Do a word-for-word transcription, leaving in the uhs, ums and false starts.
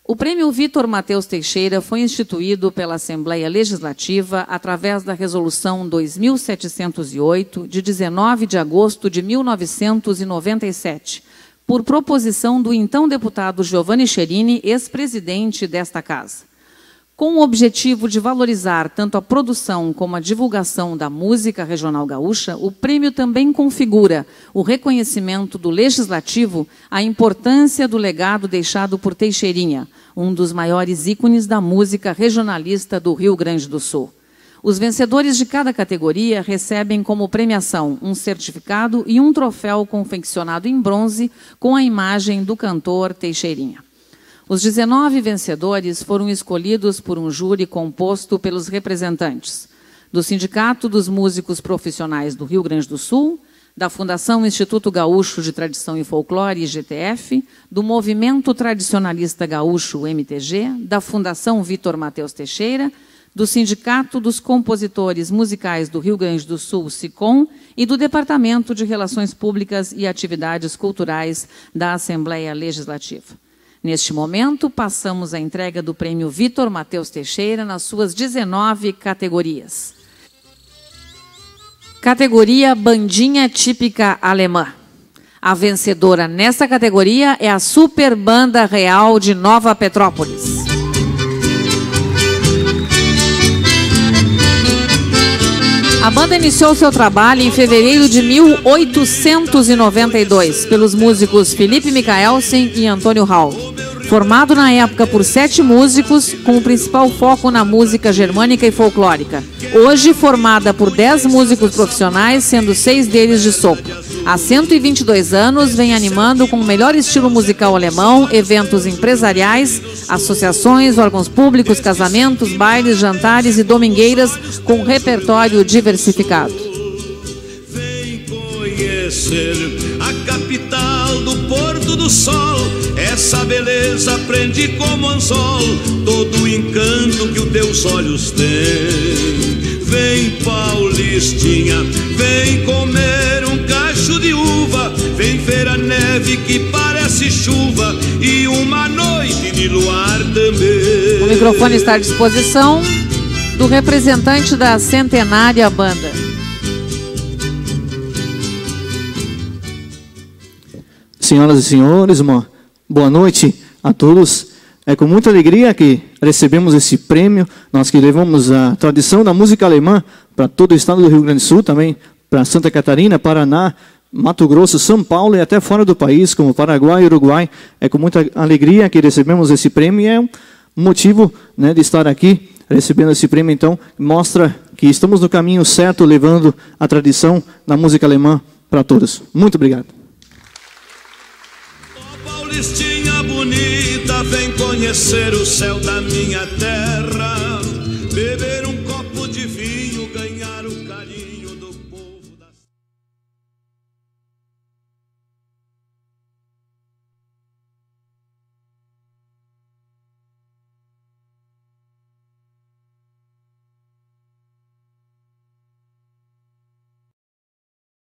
O Prêmio Vitor Mateus Teixeira foi instituído pela Assembleia Legislativa através da Resolução dois mil setecentos e oito, de dezenove de agosto de mil novecentos e noventa e sete, por proposição do então deputado Giovanni Cherini, ex-presidente desta Casa. Com o objetivo de valorizar tanto a produção como a divulgação da música regional gaúcha, o prêmio também configura o reconhecimento do Legislativo à importância do legado deixado por Teixeirinha, um dos maiores ícones da música regionalista do Rio Grande do Sul. Os vencedores de cada categoria recebem como premiação um certificado e um troféu confeccionado em bronze com a imagem do cantor Teixeirinha. Os dezenove vencedores foram escolhidos por um júri composto pelos representantes do Sindicato dos Músicos Profissionais do Rio Grande do Sul, da Fundação Instituto Gaúcho de Tradição e Folclore, I G T F, do Movimento Tradicionalista Gaúcho, M T G, da Fundação Vitor Mateus Teixeira, do Sindicato dos Compositores Musicais do Rio Grande do Sul, SICOM, e do Departamento de Relações Públicas e Atividades Culturais da Assembleia Legislativa. Neste momento, passamos à entrega do Prêmio Vitor Mateus Teixeira nas suas dezenove categorias. Categoria Bandinha Típica Alemã. A vencedora nesta categoria é a Super Banda Real de Nova Petrópolis. A banda iniciou seu trabalho em fevereiro de mil oitocentos e noventa e dois pelos músicos Felipe Michaelsen e Antônio Hall. Formado na época por sete músicos, com o principal foco na música germânica e folclórica. Hoje formada por dez músicos profissionais, sendo seis deles de sopro. Há cento e vinte e dois anos, vem animando com o melhor estilo musical alemão, eventos empresariais, associações, órgãos públicos, casamentos, bailes, jantares e domingueiras com repertório diversificado. Vem conhecer a capital do Porto do Sol, essa beleza prende como anzol todo o encanto que os teus olhos têm. Vem, Paulistinha, vem comer um cacho de uva, vem ver a neve que parece chuva e uma noite de luar também. O microfone está à disposição do representante da Centenária Banda. Senhoras e senhores, uma boa noite a todos. É com muita alegria que recebemos esse prêmio. Nós que levamos a tradição da música alemã para todo o estado do Rio Grande do Sul, também para Santa Catarina, Paraná, Mato Grosso, São Paulo e até fora do país, como Paraguai e Uruguai. É com muita alegria que recebemos esse prêmio e é um motivo, né, de estar aqui recebendo esse prêmio. Então, mostra que estamos no caminho certo, levando a tradição da música alemã para todos. Muito obrigado. Paulistinha bonita, vem conhecer o céu da minha terra, beber